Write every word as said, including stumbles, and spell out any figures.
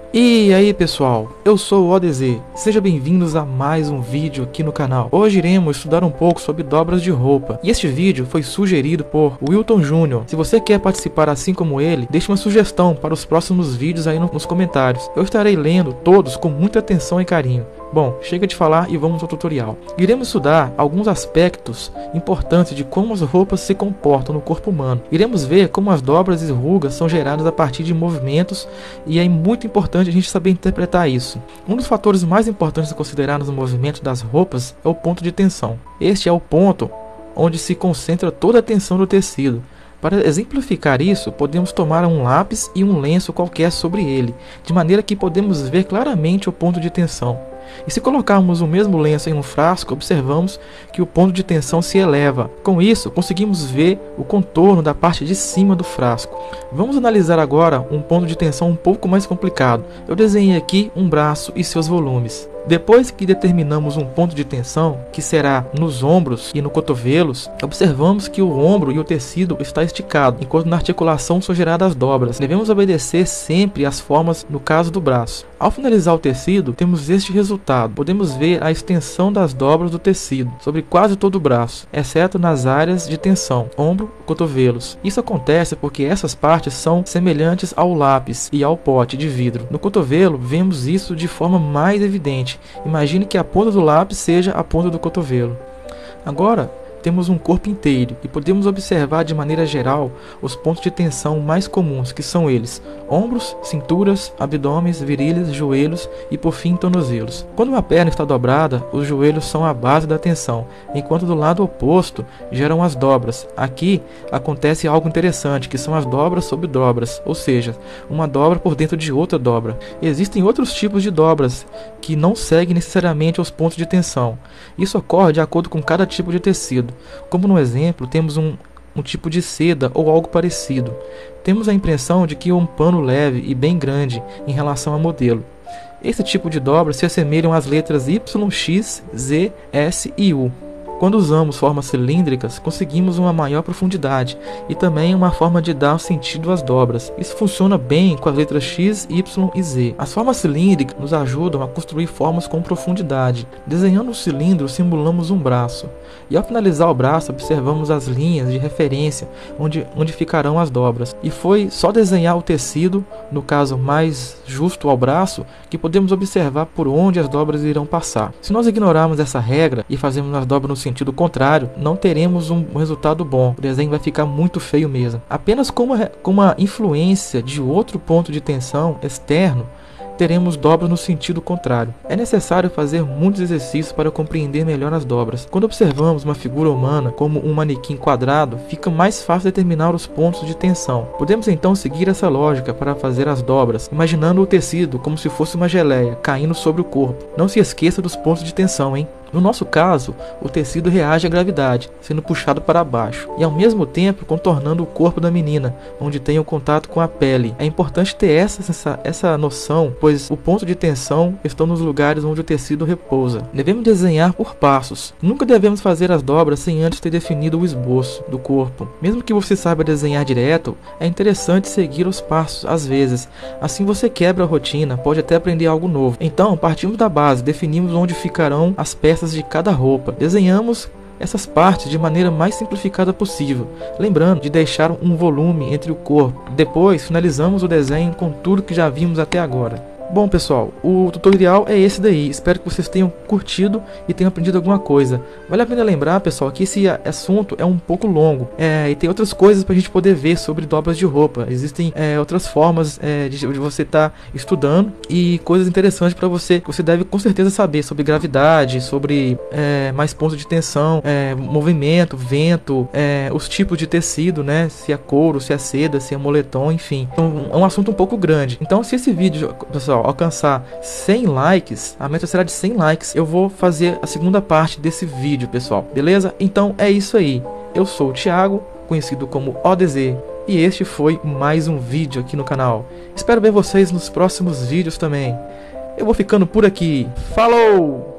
E aí pessoal, eu sou o O D Z, sejam bem-vindos a mais um vídeo aqui no canal. Hoje iremos estudar um pouco sobre dobras de roupa, e este vídeo foi sugerido por Wilton Júnior Se você quer participar assim como ele, deixe uma sugestão para os próximos vídeos aí nos comentários. Eu estarei lendo todos com muita atenção e carinho. Bom, chega de falar e vamos ao tutorial. Iremos estudar alguns aspectos importantes de como as roupas se comportam no corpo humano. Iremos ver como as dobras e rugas são geradas a partir de movimentos, e é muito importante a gente saber interpretar isso. Um dos fatores mais importantes a considerar nos movimentos das roupas é o ponto de tensão. Este é o ponto onde se concentra toda a tensão do tecido. Para exemplificar isso, podemos tomar um lápis e um lenço qualquer sobre ele, de maneira que podemos ver claramente o ponto de tensão. E se colocarmos o mesmo lenço em um frasco, observamos que o ponto de tensão se eleva. Com isso, conseguimos ver o contorno da parte de cima do frasco. Vamos analisar agora um ponto de tensão um pouco mais complicado. Eu desenhei aqui um braço e seus volumes. Depois que determinamos um ponto de tensão, que será nos ombros e no cotovelos, observamos que o ombro e o tecido está esticado, enquanto na articulação são geradas dobras. Devemos obedecer sempre às formas no caso do braço. Ao finalizar o tecido, temos este resultado. Podemos ver a extensão das dobras do tecido sobre quase todo o braço, exceto nas áreas de tensão, ombro e cotovelos. Isso acontece porque essas partes são semelhantes ao lápis e ao pote de vidro. No cotovelo, vemos isso de forma mais evidente. Imagine que a ponta do lápis seja a ponta do cotovelo. Agora temos um corpo inteiro e podemos observar de maneira geral os pontos de tensão mais comuns, que são eles: ombros, cinturas, abdômenes, virilhas, joelhos e por fim tornozelos. Quando uma perna está dobrada, os joelhos são a base da tensão, enquanto do lado oposto geram as dobras. Aqui acontece algo interessante, que são as dobras sobre dobras, ou seja, uma dobra por dentro de outra dobra. Existem outros tipos de dobras que não seguem necessariamente os pontos de tensão. Isso ocorre de acordo com cada tipo de tecido. Como no exemplo, temos um, um tipo de seda ou algo parecido. Temos a impressão de que é um pano leve e bem grande em relação ao modelo. Esse tipo de dobra se assemelham às letras Y, X, Z, S e U. Quando usamos formas cilíndricas, conseguimos uma maior profundidade e também uma forma de dar sentido às dobras. Isso funciona bem com as letras X, Y e Z. As formas cilíndricas nos ajudam a construir formas com profundidade. Desenhando o cilindro, simulamos um braço. E ao finalizar o braço, observamos as linhas de referência onde, onde ficarão as dobras. E foi só desenhar o tecido, no caso mais justo ao braço, que podemos observar por onde as dobras irão passar. Se nós ignorarmos essa regra e fazermos as dobras no sentido contrário, não teremos um resultado bom. O desenho vai ficar muito feio mesmo. Apenas com uma, com uma influência de outro ponto de tensão externo, teremos dobras no sentido contrário. É necessário fazer muitos exercícios para compreender melhor as dobras. Quando observamos uma figura humana como um manequim quadrado, fica mais fácil determinar os pontos de tensão. Podemos então seguir essa lógica para fazer as dobras, imaginando o tecido como se fosse uma geleia caindo sobre o corpo. Não se esqueça dos pontos de tensão, hein? No nosso caso, o tecido reage à gravidade, sendo puxado para baixo, e ao mesmo tempo contornando o corpo da menina, onde tem o contato com a pele. É importante ter essa, essa, essa noção, pois o ponto de tensão estão nos lugares onde o tecido repousa. Devemos desenhar por passos. Nunca devemos fazer as dobras sem antes ter definido o esboço do corpo. Mesmo que você saiba desenhar direto, é interessante seguir os passos às vezes. Assim você quebra a rotina, pode até aprender algo novo. Então, partimos da base, definimos onde ficarão as peças de cada roupa. Desenhamos essas partes de maneira mais simplificada possível, lembrando de deixar um volume entre o corpo. Depois finalizamos o desenho com tudo que já vimos até agora. Bom pessoal, o tutorial é esse daí, espero que vocês tenham curtido e tenham aprendido alguma coisa. Vale a pena lembrar pessoal que esse assunto é um pouco longo, é, e tem outras coisas para a gente poder ver sobre dobras de roupa. Existem é, outras formas é, de, de você estar tá estudando e coisas interessantes para você, que você deve com certeza saber sobre gravidade, sobre é, mais pontos de tensão, é, movimento, vento, é, os tipos de tecido, né? Se é couro, se é seda, se é moletom, enfim. Então, é um assunto um pouco grande. Então se esse vídeo, pessoal, alcançar cem likes, a meta será de cem likes, eu vou fazer a segunda parte desse vídeo, pessoal, beleza? Então é isso aí, eu sou o Thiago, conhecido como O D Z, e este foi mais um vídeo aqui no canal. Espero ver vocês nos próximos vídeos também. Eu vou ficando por aqui, falou!